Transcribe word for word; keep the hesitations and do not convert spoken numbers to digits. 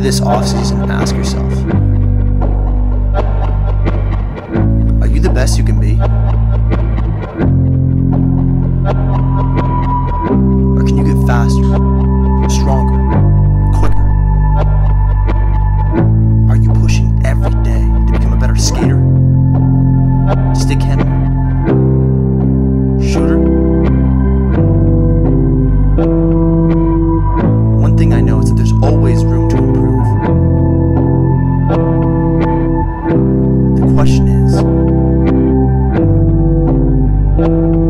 this off-season, ask yourself, are you the best you can be? Or can you get faster, stronger, quicker? Are you pushing every day to become a better skater, stick handler, shooter? One thing I know is that there's always room to improve. The question is,